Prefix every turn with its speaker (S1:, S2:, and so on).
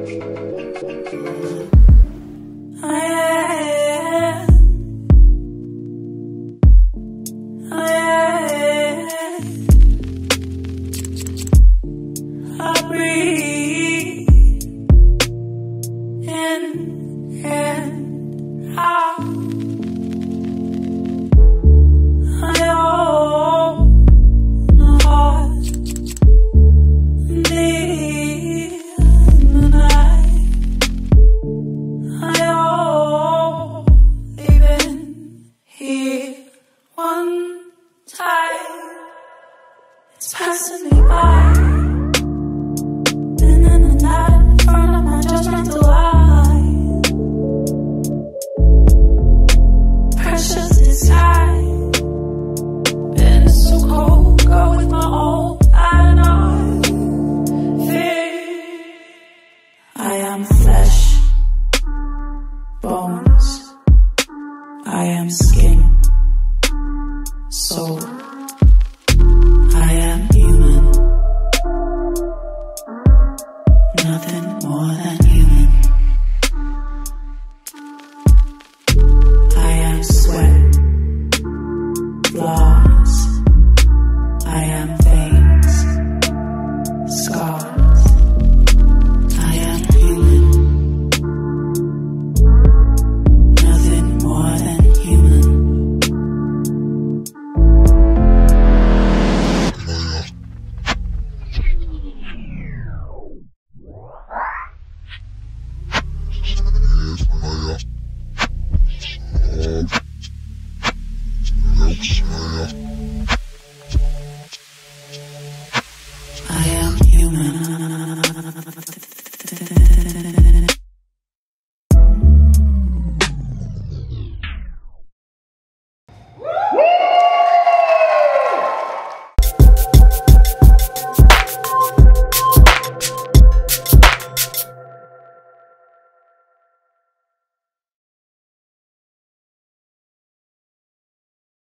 S1: It's passing me by. Been in the night in front of my judgmental eye. Precious disguise. Been so cold, go with my old and I fear. I am flesh, bones. I am skin, soul.